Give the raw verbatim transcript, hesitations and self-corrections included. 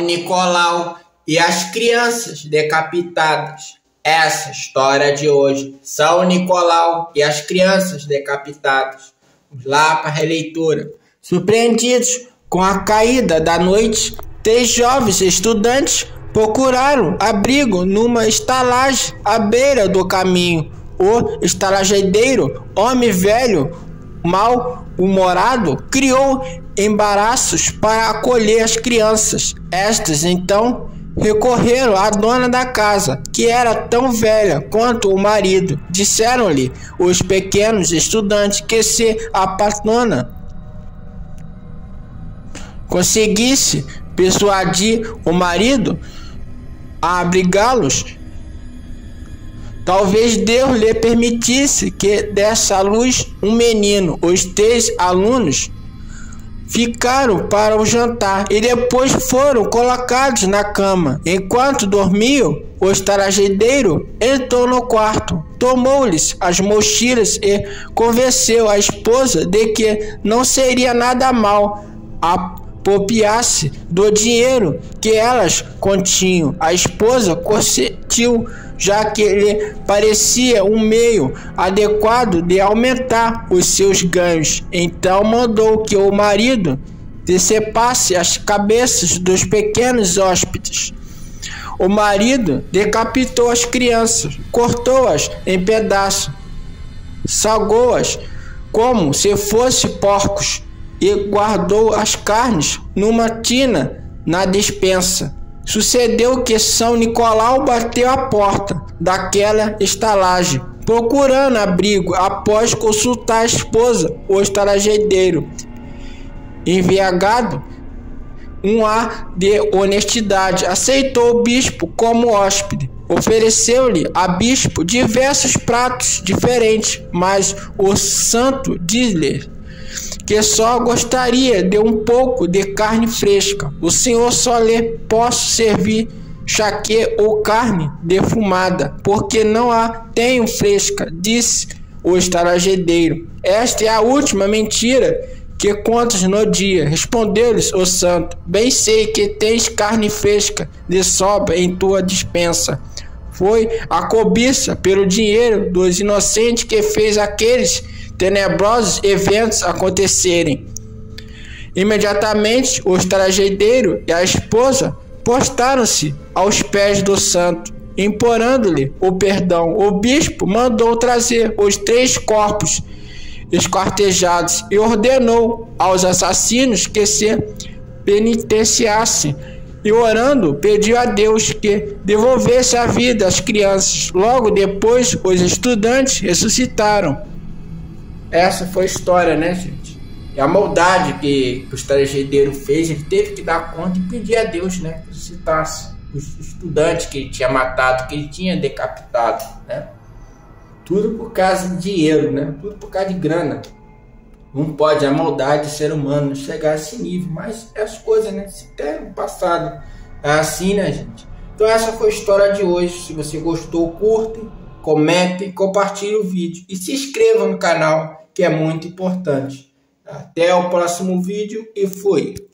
Nicolau e as crianças decapitadas. Essa história de hoje, São Nicolau e as crianças decapitadas. Vamos lá para a releitura. Surpreendidos com a caída da noite, três jovens estudantes procuraram abrigo numa estalagem à beira do caminho. O estalajadeiro, homem velho, mal-humorado, criou embaraços para acolher as crianças. Estas então recorreram à dona da casa, que era tão velha quanto o marido. Disseram-lhe os pequenos estudantes que se a patrona conseguisse persuadir o marido a abrigá-los, talvez Deus lhe permitisse que desse à luz um menino. Os três alunos ficaram para o jantar e depois foram colocados na cama. Enquanto dormiam, o estalajadeiro entrou no quarto, tomou-lhes as mochilas e convenceu a esposa de que não seria nada mal apropriar-se do dinheiro que elas continham. A esposa consentiu, já que lhe parecia um meio adequado de aumentar os seus ganhos. Então mandou que o marido decepasse as cabeças dos pequenos hóspedes. O marido decapitou as crianças, cortou-as em pedaços, salgou-as como se fossem porcos e guardou as carnes numa tina na despensa. Sucedeu que São Nicolau bateu à porta daquela estalagem, procurando abrigo. Após consultar a esposa, o estalajadeiro, envergado um ar de honestidade, aceitou o bispo como hóspede. Ofereceu-lhe a bispo diversos pratos diferentes, mas o santo disse-lhe que só gostaria de um pouco de carne fresca. O senhor só lhe posso servir chaquê ou carne defumada, porque não a tenho fresca, disse o estalajadeiro. Esta é a última mentira que contas no dia, respondeu-lhes o santo. Bem sei que tens carne fresca de sobra em tua despensa. Foi a cobiça pelo dinheiro dos inocentes que fez aqueles tenebrosos eventos acontecerem. Imediatamente o estalajadeiro e a esposa postaram-se aos pés do santo, implorando-lhe o perdão. O bispo mandou trazer os três corpos esquartejados e ordenou aos assassinos que se penitenciassem, e orando pediu a Deus que devolvesse a vida às crianças. Logo depois os estudantes ressuscitaram. Essa foi a história, né, gente? E a maldade que, que o estalajadeiro fez, ele teve que dar conta e pedir a Deus, né, que ressuscitasse os estudantes que ele tinha matado, que ele tinha decapitado, né? Tudo por causa de dinheiro, né? Tudo por causa de grana. Não pode a maldade do ser humano chegar a esse nível, mas é as coisas, né? Se tem no passado é assim, né, gente? Então essa foi a história de hoje. Se você gostou, curte, comente, compartilhe o vídeo e se inscreva no canal, que é muito importante. Até o próximo vídeo e fui!